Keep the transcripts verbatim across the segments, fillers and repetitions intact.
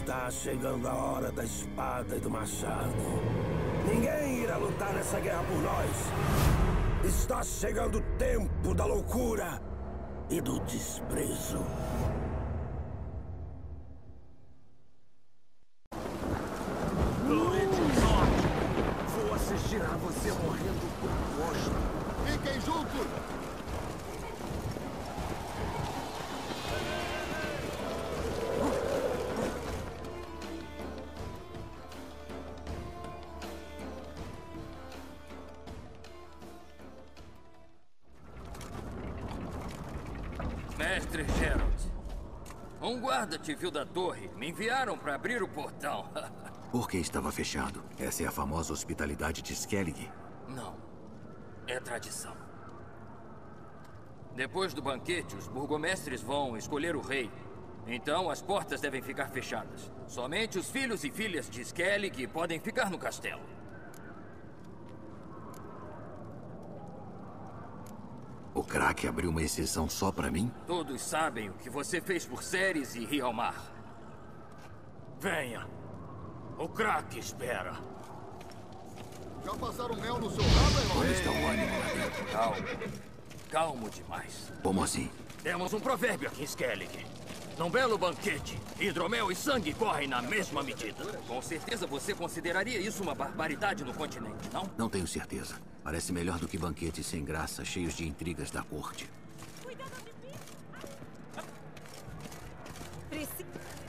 Está chegando a hora da espada e do machado. Ninguém irá lutar nessa guerra por nós. Está chegando o tempo da loucura e do desprezo. Vou assistir a você morrendo por gosto. Fiquem juntos! Mestre Geralt, um guarda te viu da torre. Me enviaram para abrir o portão. Por que estava fechado? Essa é a famosa hospitalidade de Skellig. Não. É tradição. Depois do banquete, os burgomestres vão escolher o rei. Então, as portas devem ficar fechadas. Somente os filhos e filhas de Skellig podem ficar no castelo. O Crack abriu uma exceção só pra mim? Todos sabem o que você fez por Ceres e Hjalmar. Venha. O Crack espera. Já passaram mel no seu rabo, herói? Onde está o ânimo lá dentro? Calmo. Calmo demais. Como assim? Temos um provérbio aqui em Skellig. Num belo banquete, hidromel e sangue correm na mesma medida. Com certeza você consideraria isso uma barbaridade no continente, não? Não tenho certeza. Parece melhor do que banquetes sem graça, cheios de intrigas da corte. Preci...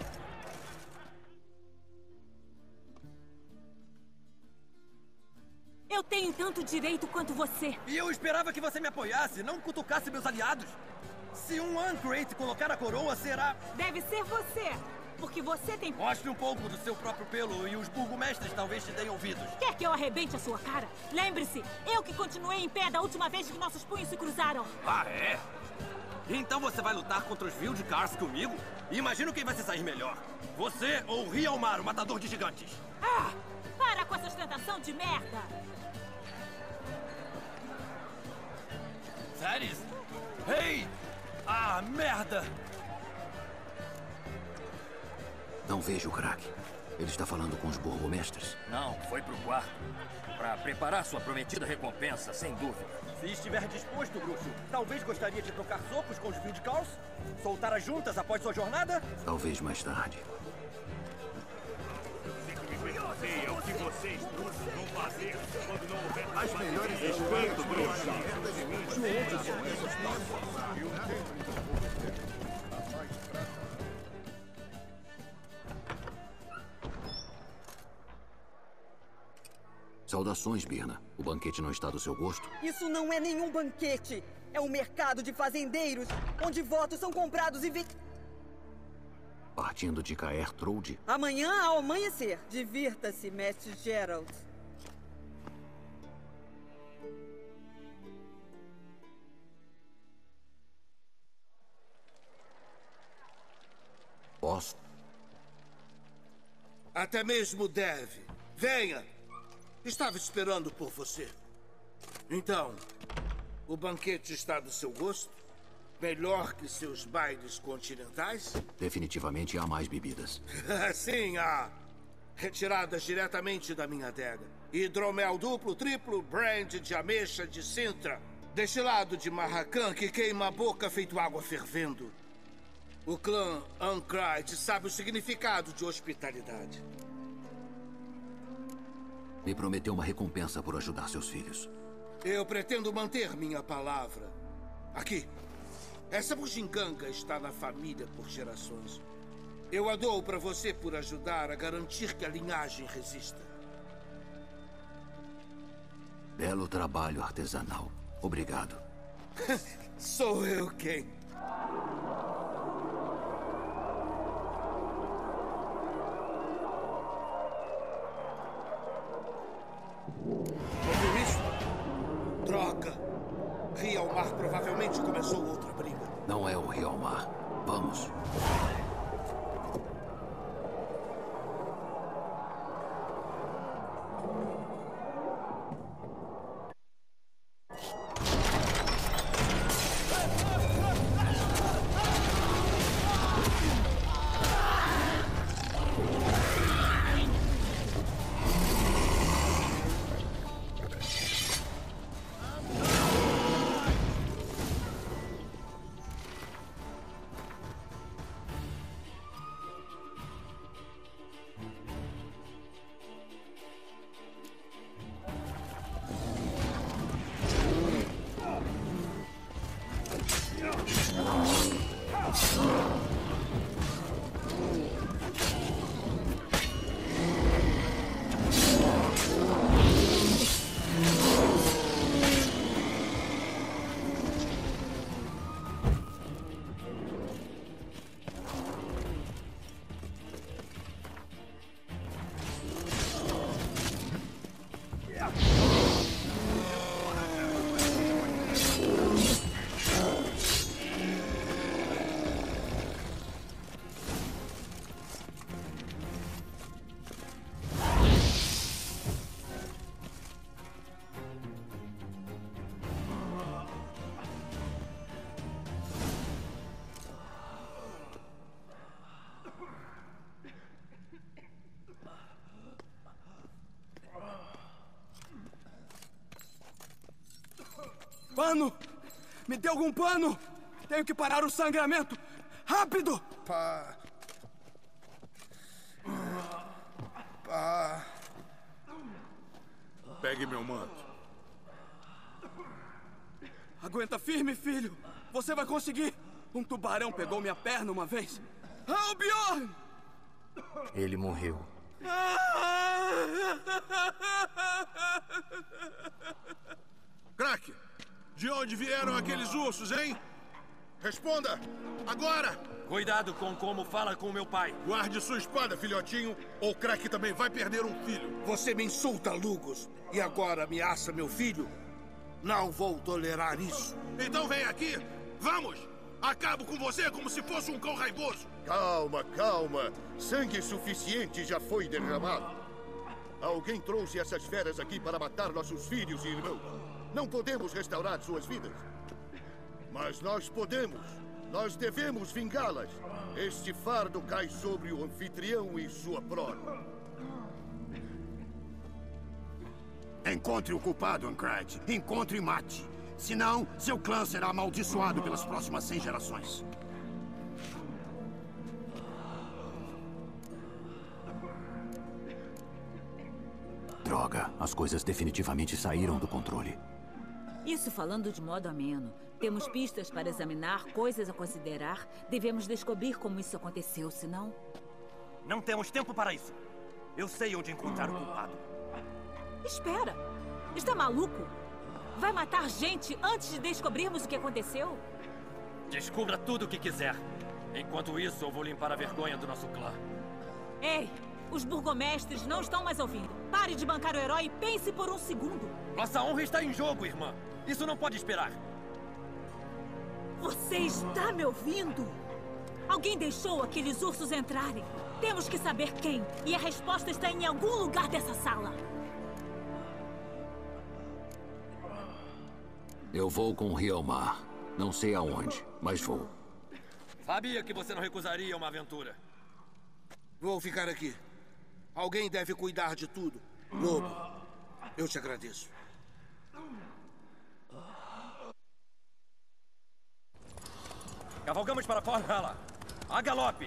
Eu tenho tanto direito quanto você. E eu esperava que você me apoiasse, não cutucasse meus aliados. Se um Ancrate colocar a coroa, será... Deve ser você, porque você tem... Mostre um pouco do seu próprio pelo e os burgomestres talvez te deem ouvidos. Quer que eu arrebente a sua cara? Lembre-se, eu que continuei em pé da última vez que nossos punhos se cruzaram. Ah, é? Então você vai lutar contra os Vildcars comigo? Imagino quem vai se sair melhor. Você ou o Hjalmar, o matador de gigantes. Ah! Para com essa ostentação de merda! Ceres? Ei! Ah, merda! Não vejo o Crack. Ele está falando com os burgomestres? Não, foi pro quarto. Para preparar sua prometida recompensa, sem dúvida. Se estiver disposto, bruxo, talvez gostaria de trocar socos com os Vildcars? Soltar as juntas após sua jornada? Talvez mais tarde. É o que vocês bruxos vão fazer quando não houver... As melhores respeito, bruxo. Saudações, Birna. O banquete não está do seu gosto? Isso não é nenhum banquete. É um mercado de fazendeiros, onde votos são comprados e vendidos. Partindo de Caer Trolde? Amanhã ao amanhecer. Divirta-se, mestre Geralt. Posso? Até mesmo deve. Venha! Estava esperando por você. Então, o banquete está do seu gosto? Melhor que seus bailes continentais? Definitivamente há mais bebidas. Sim, há. Retiradas diretamente da minha adega. Hidromel duplo, triplo, brand de ameixa de Sintra. Destilado de Marracan que queima a boca feito água fervendo. O clã Ancrate sabe o significado de hospitalidade. Me prometeu uma recompensa por ajudar seus filhos. Eu pretendo manter minha palavra. Aqui. Essa bugiganga está na família por gerações. Eu a dou para você por ajudar a garantir que a linhagem resista. Belo trabalho artesanal. Obrigado. Sou eu quem? Ouviu isso? Droga! Hjalmar provavelmente começou outra briga. Não é o Hjalmar. Vamos. pano! Me dê algum pano! Tenho que parar o sangramento! Rápido! Pá. Pá. Pegue meu manto. Aguenta firme, filho! Você vai conseguir! Um tubarão pegou minha perna uma vez! Albion! Ele morreu. Crack, de onde vieram aqueles ursos, hein? Responda! Agora! Cuidado com como fala com meu pai. Guarde sua espada, filhotinho, ou Crack também vai perder um filho. Você me insulta, Lugos, e agora ameaça meu filho? Não vou tolerar isso. Então vem aqui! Vamos! Acabo com você como se fosse um cão raivoso! Calma, calma. Sangue suficiente já foi derramado. Alguém trouxe essas feras aqui para matar nossos filhos e irmãos. Não podemos restaurar suas vidas. Mas nós podemos. Nós devemos vingá-las. Este fardo cai sobre o anfitrião e sua prole. Encontre o culpado, Ancrad. Encontre e mate. Senão, seu clã será amaldiçoado pelas próximas cem gerações. Droga, as coisas definitivamente saíram do controle. Isso falando de modo ameno. Temos pistas para examinar, coisas a considerar. Devemos descobrir como isso aconteceu, senão... Não temos tempo para isso. Eu sei onde encontrar o culpado. Espera! Está maluco? Vai matar gente antes de descobrirmos o que aconteceu? Descubra tudo o que quiser. Enquanto isso, eu vou limpar a vergonha do nosso clã. Ei! Os burgomestres não estão mais ouvindo. Pare de bancar o herói e pense por um segundo. Nossa honra está em jogo, irmã. Isso não pode esperar. Você está me ouvindo? Alguém deixou aqueles ursos entrarem. Temos que saber quem. E a resposta está em algum lugar dessa sala. Eu vou com o Rielmar. Não sei aonde, mas vou. Sabia que você não recusaria uma aventura. Vou ficar aqui. Alguém deve cuidar de tudo. Lobo, eu te agradeço. Cavalgamos para Valhalla. A galope!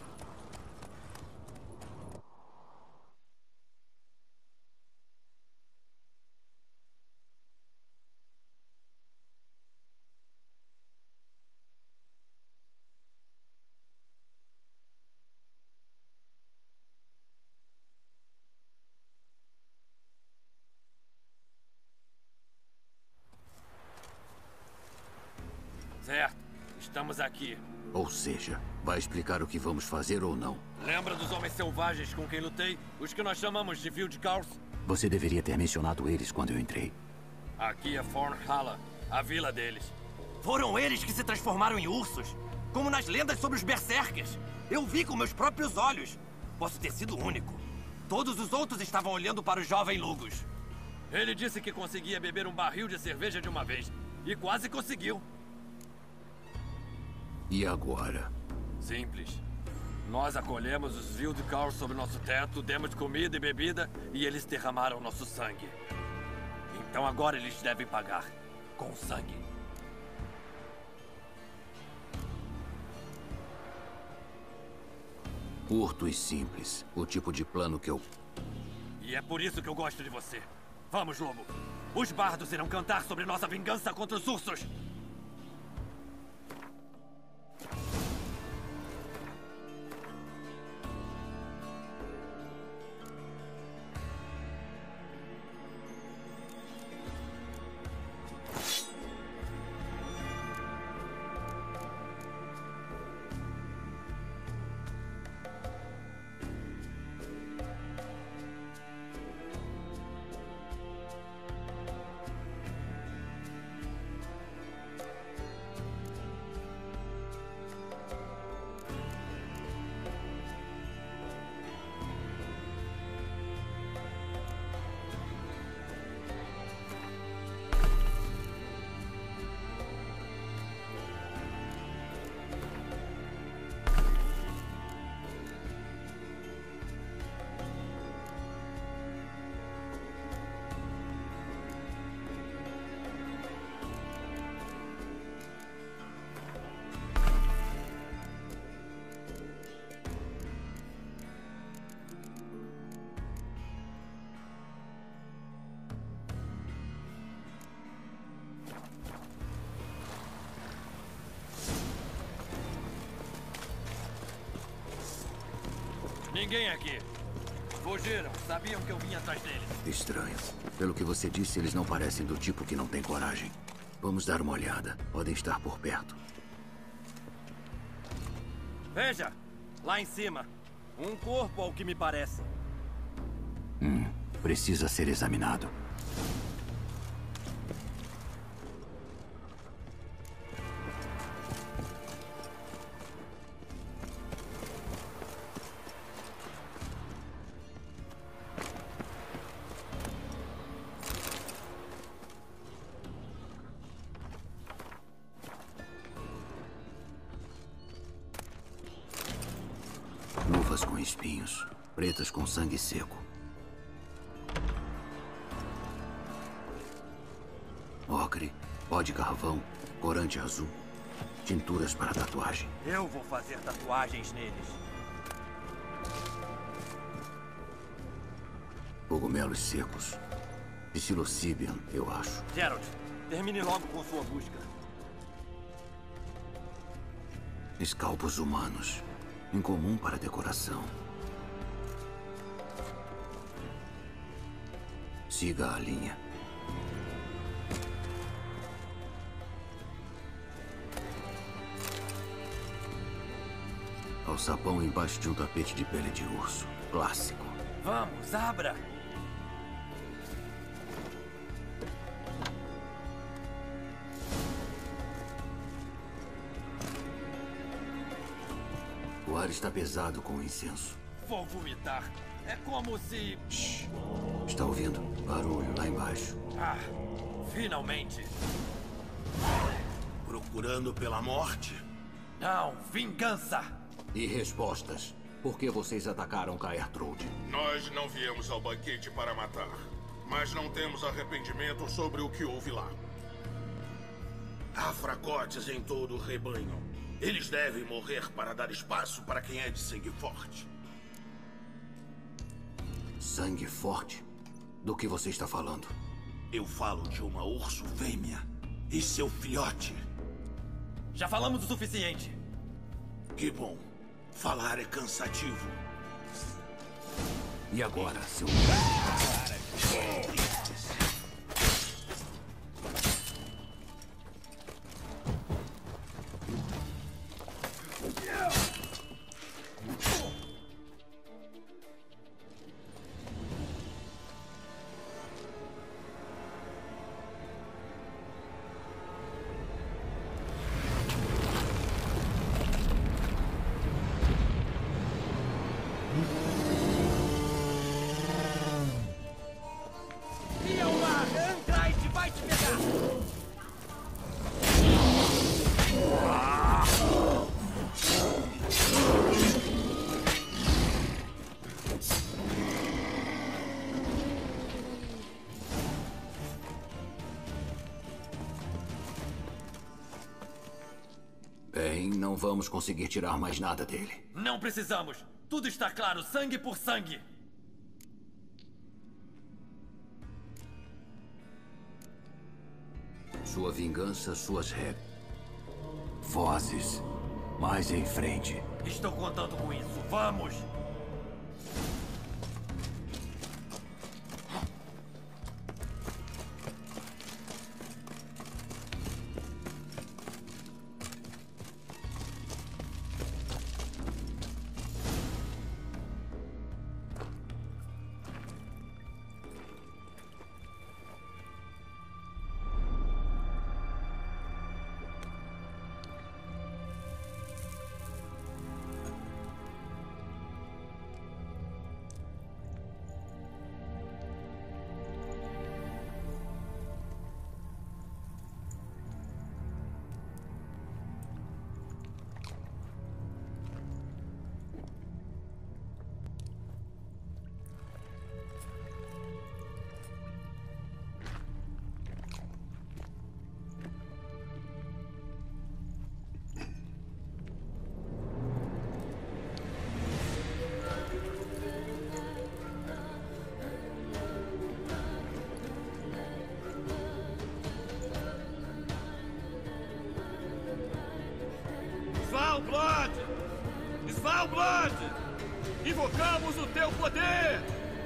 Certo. Estamos aqui. Ou seja, vai explicar o que vamos fazer ou não. Lembra dos homens selvagens com quem lutei? Os que nós chamamos de Wildcars? Você deveria ter mencionado eles quando eu entrei. Aqui é Valhalla, a vila deles. Foram eles que se transformaram em ursos? Como nas lendas sobre os berserkers. Eu vi com meus próprios olhos. Posso ter sido o único. Todos os outros estavam olhando para o jovem Lugos. Ele disse que conseguia beber um barril de cerveja de uma vez. E quase conseguiu. E agora? Simples. Nós acolhemos os Wildcars sob nosso teto, demos comida e bebida e eles derramaram nosso sangue. Então agora eles devem pagar com sangue. Curto e simples. O tipo de plano que eu... E é por isso que eu gosto de você. Vamos, Lobo. Os bardos irão cantar sobre nossa vingança contra os ursos. Ninguém aqui. Fugiram. Sabiam que eu vinha atrás deles. Estranho. Pelo que você disse, eles não parecem do tipo que não tem coragem. Vamos dar uma olhada. Podem estar por perto. Veja! Lá em cima. Um corpo, ao que me parece. Hum, precisa ser examinado. Luvas com espinhos, pretas com sangue seco. Ocre, pó de carvão, corante azul, tinturas para tatuagem. Eu vou fazer tatuagens neles. Cogumelos secos. Psilocibium, eu acho. Geralt, termine logo com sua busca. Escalpos humanos. Incomum para decoração. Siga a linha. Alçapão embaixo de um tapete de pele de urso. Clássico. Vamos, abra! O ar está pesado com o incenso. Vou vomitar. É como se... Shhh. Está ouvindo? Barulho lá embaixo. Ah, finalmente. Procurando pela morte? Não, vingança. E respostas. Por que vocês atacaram Caertrode? Nós não viemos ao banquete para matar. Mas não temos arrependimento sobre o que houve lá. Há fracotes em todo o rebanho. Eles devem morrer para dar espaço para quem é de sangue forte. Sangue forte? Do que você está falando? Eu falo de uma urso fêmea e seu filhote. Já falamos o suficiente. Que bom. Falar é cansativo. E agora, seu... Bem, não vamos conseguir tirar mais nada dele. Não precisamos. Tudo está claro, sangue por sangue. Sua vingança, suas regras. Vozes. Mais em frente. Estou contando com isso. Vamos! Svalbard! Svalbard! Invocamos o teu poder!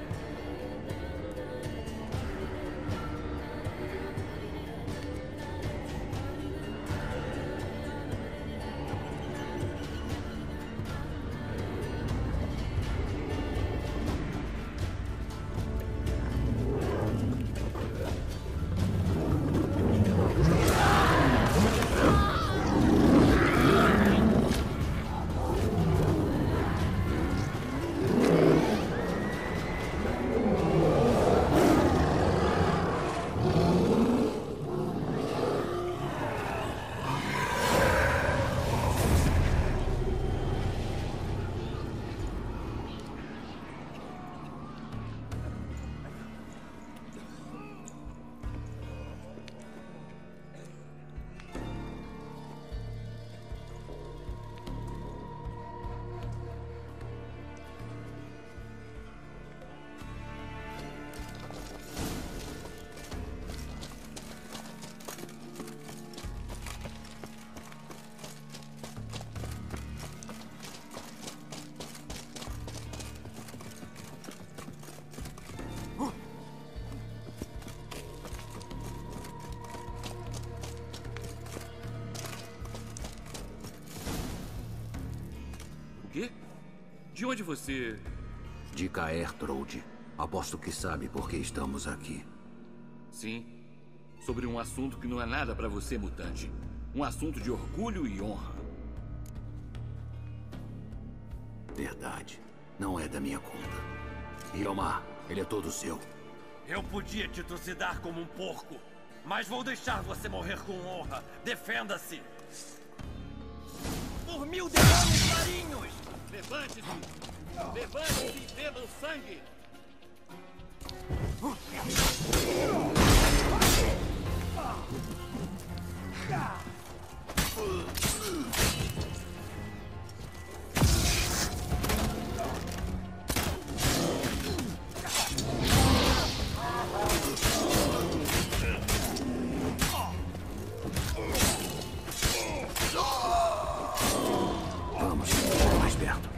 De onde você... De Caer Trode. Aposto que sabe por que estamos aqui. Sim. Sobre um assunto que não é nada pra você, mutante. Um assunto de orgulho e honra. Verdade. Não é da minha conta. Hjalmar, ele é todo seu. Eu podia te trucidar como um porco, mas vou deixar você morrer com honra. Defenda-se! Por mil demônios marinhos! Levante-se! Levante-se e bebam sangue! Vamos, mais perto.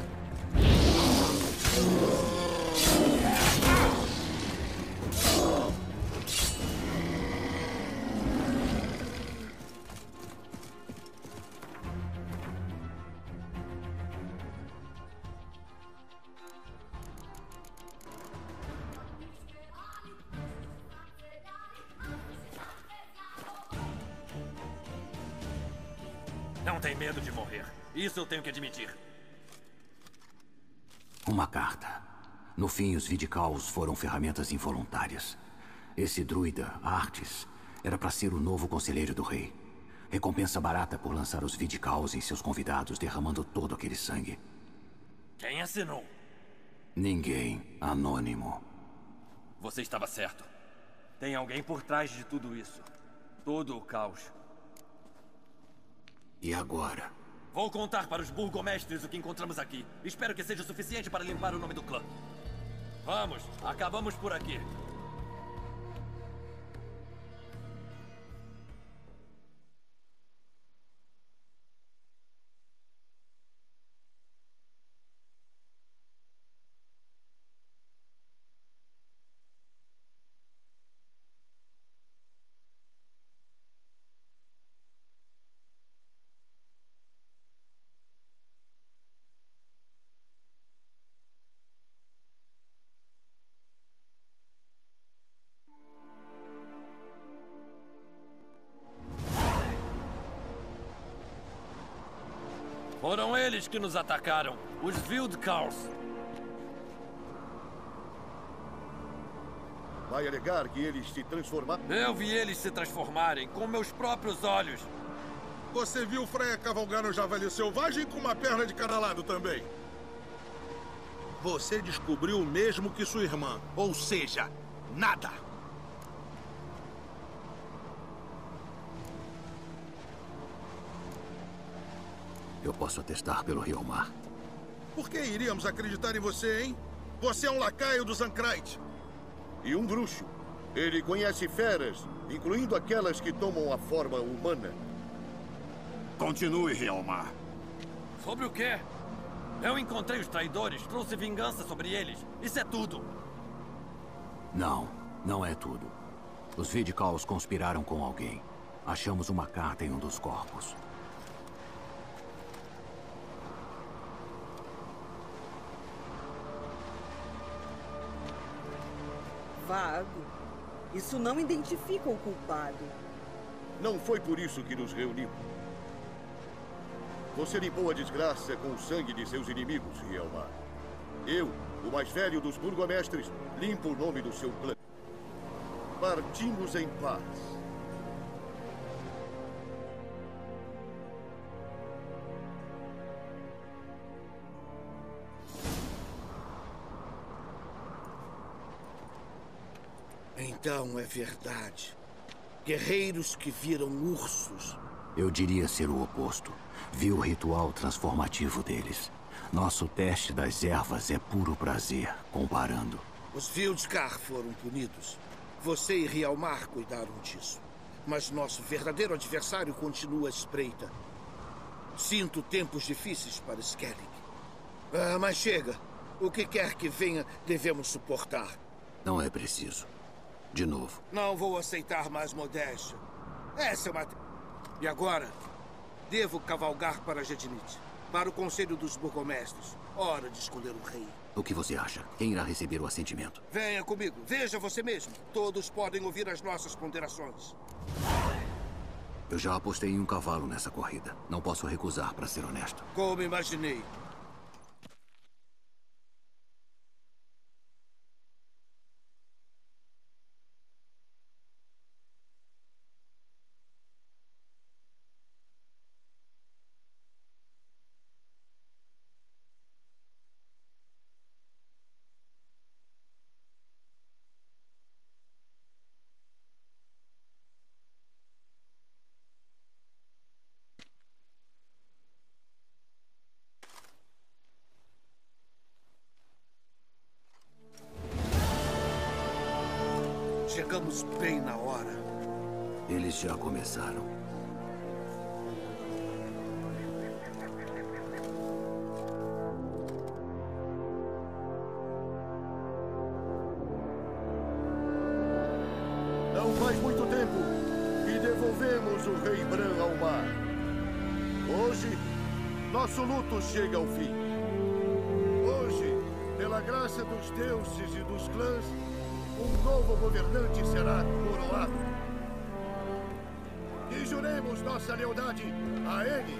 Não tem medo de morrer. Isso eu tenho que admitir. Uma carta. No fim, os Vidicaus foram ferramentas involuntárias. Esse druida, Artis, era para ser o novo conselheiro do rei. Recompensa barata por lançar os Vidicaus em seus convidados, derramando todo aquele sangue. Quem assinou? Ninguém. Anônimo. Você estava certo. Tem alguém por trás de tudo isso. Todo o caos. E agora? Vou contar para os burgomestres o que encontramos aqui. Espero que seja o suficiente para limpar o nome do clã. Vamos, acabamos por aqui. Foram eles que nos atacaram, os Wildcars. Vai alegar que eles se transformaram? Eu vi eles se transformarem com meus próprios olhos. Você viu Freya cavalgar no javali selvagem com uma perna de cada lado também? Você descobriu o mesmo que sua irmã, ou seja, nada. Eu posso atestar pelo Hjalmar. Por que iríamos acreditar em você, hein? Você é um lacaio do Zancryte. E um bruxo. Ele conhece feras, incluindo aquelas que tomam a forma humana. Continue, Hjalmar. Sobre o quê? Eu encontrei os traidores, trouxe vingança sobre eles. Isso é tudo. Não, não é tudo. Os Vidicals conspiraram com alguém. Achamos uma carta em um dos corpos. Vago. Isso não identifica o culpado. Não foi por isso que nos reunimos. Você limpou a desgraça com o sangue de seus inimigos, Rielmar. Eu, o mais velho dos burgomestres, limpo o nome do seu clã. Partimos em paz. Então é verdade. Guerreiros que viram ursos. Eu diria ser o oposto. Vi o ritual transformativo deles. Nosso teste das ervas é puro prazer, comparando. Os Vildkar foram punidos. Você e Rielmar cuidaram disso. Mas nosso verdadeiro adversário continua à espreita. Sinto tempos difíceis para Skellig. Ah, mas chega. O que quer que venha, devemos suportar. Não é preciso. De novo. Não vou aceitar mais modéstia. Essa é uma... E agora, devo cavalgar para Jedinit, para o Conselho dos Burgomestres. Hora de escolher o rei. O que você acha? Quem irá receber o assentimento? Venha comigo. Veja você mesmo. Todos podem ouvir as nossas ponderações. Eu já apostei em um cavalo nessa corrida. Não posso recusar, para ser honesto. Como imaginei. Chegamos bem na hora. Eles já começaram. Não faz muito tempo que devolvemos o Rei Bran ao mar. Hoje, nosso luto chega ao fim. Hoje, pela graça dos deuses e dos clãs, um novo governante será coroado. E juremos nossa lealdade a ele.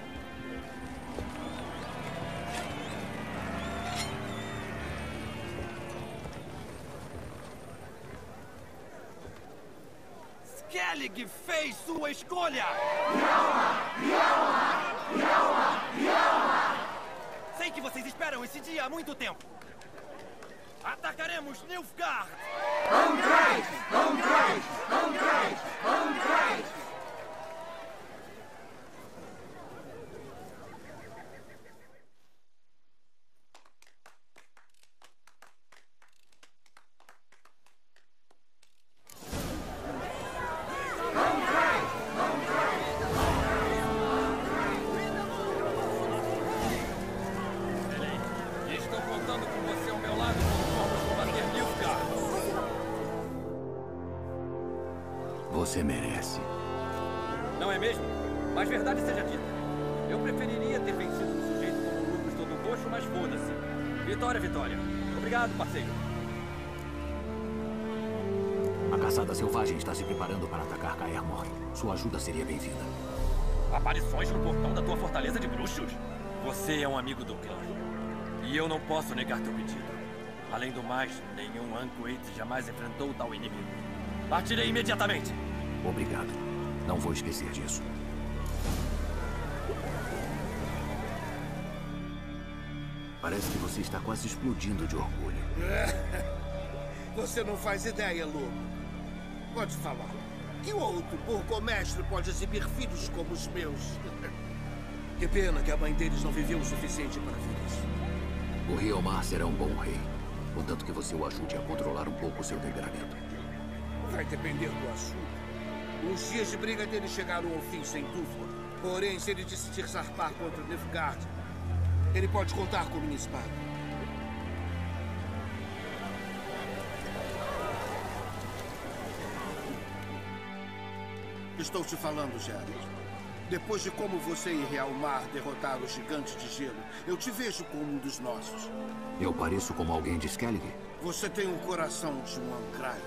Skellig fez sua escolha! Rielmar! Rielmar! Rielmar! Rielmar! Sei que vocês esperam esse dia há muito tempo. Atacaremos Nilfgaard! Ungrais! Ungrais! Ungrais! Ungrais! Estou contando com você ao meu lado quando formos combater Nilfgaard. Você merece. Não é mesmo? Mas verdade seja dita. Eu preferiria ter vencido um sujeito como o Lucas todo roxo, mas foda-se. Vitória, vitória. Obrigado, parceiro. A caçada selvagem está se preparando para atacar Caer Morhen. Sua ajuda seria bem-vinda. Aparições no portão da tua fortaleza de bruxos? Você é um amigo do clã. E eu não posso negar teu pedido. Além do mais, nenhum Anquete jamais enfrentou tal inimigo. Partirei imediatamente. Obrigado. Não vou esquecer disso. Parece que você está quase explodindo de orgulho. Você não faz ideia, Lobo. Pode falar. Que outro burgomestre pode exibir filhos como os meus? Que pena que a mãe deles não viveu o suficiente para ver isso. O Rielmar será um bom rei, contanto que você o ajude a controlar um pouco o seu temperamento. Vai depender do assunto. Os dias de briga dele chegaram ao fim, sem dúvida. Porém, se ele decidir zarpar contra Nilfgaard, Ele pode contar com minha espada. Estou te falando, Geralt. Depois de como você e Realmar derrotaram o gigante de gelo, eu te vejo como um dos nossos. Eu pareço como alguém de Skellige? Você tem o coração de um Ancrai.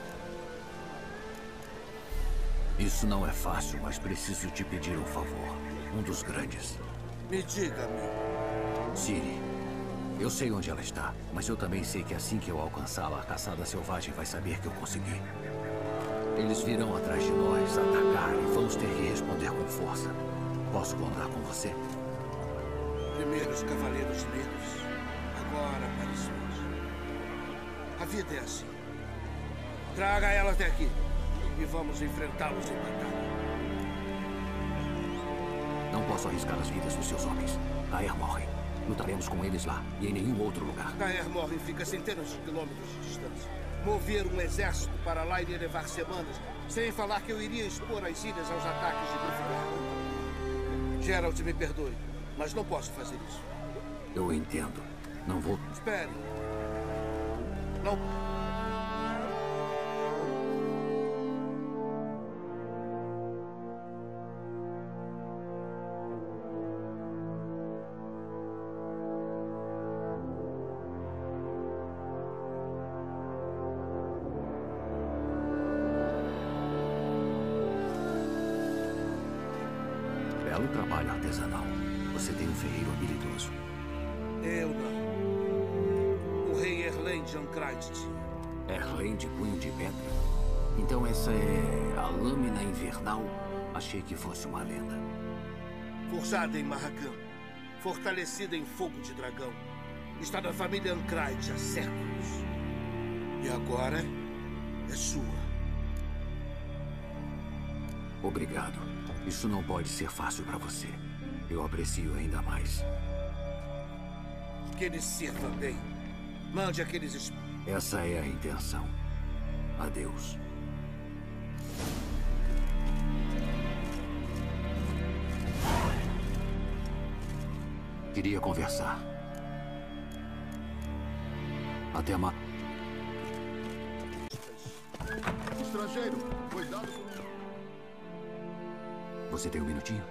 Isso não é fácil, mas preciso te pedir um favor. Um dos grandes. Me diga, amigo. Ciri. Eu sei onde ela está, mas eu também sei que assim que eu alcançá-la, a caçada selvagem vai saber que eu consegui. Eles virão atrás de nós, atacar e vamos ter que responder com força. Posso contar com você? Primeiro os Cavaleiros Negros, agora aparições. A vida é assim. Traga ela até aqui e vamos enfrentá-los em batalha. Não posso arriscar as vidas dos seus homens. Kaer Morhen. Lutaremos com eles lá e em nenhum outro lugar. Kaer Morhen fica a centenas de quilômetros de distância. Mover um exército para lá iria levar semanas, sem falar que eu iria expor as ilhas aos ataques de Grifingar. Geralt, me perdoe, mas não posso fazer isso. Eu entendo. Não vou... Espere. Não... Belo trabalho artesanal. Você tem um ferreiro habilidoso. Eu não. O rei Erlen de Ancrait tinha. Erlen de punho de pedra? Então essa é a lâmina invernal? Achei que fosse uma lenda. Forjada em Marracan. Fortalecida em fogo de dragão. Está na família Ancrait há séculos. E agora é sua. Obrigado. Isso não pode ser fácil para você. Eu aprecio ainda mais. Que ele sirva bem. Mande aqueles... Es... Essa é a intenção. Adeus. Queria conversar. Até mais. Estrangeiro, cuidado com... Você tem um minutinho?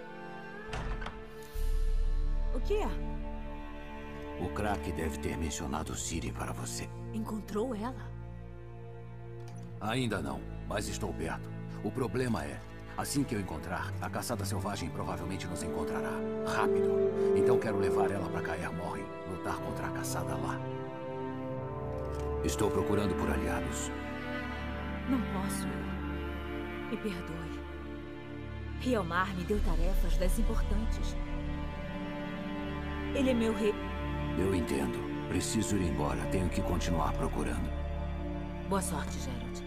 O que é? O Crack deve ter mencionado Ciri para você. Encontrou ela? Ainda não, mas estou perto. O problema é, assim que eu encontrar, a caçada selvagem provavelmente nos encontrará. Rápido. Então quero levar ela para Kaer Morhen, lutar contra a caçada lá. Estou procurando por aliados. Não posso. Me perdoe. Realmar me deu tarefas das importantes. Ele é meu rei. Eu entendo. Preciso ir embora. Tenho que continuar procurando. Boa sorte, Geralt.